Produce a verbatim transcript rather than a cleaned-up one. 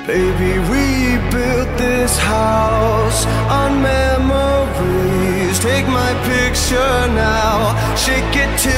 Baby, we built this house on memories. Take my picture now, shake it till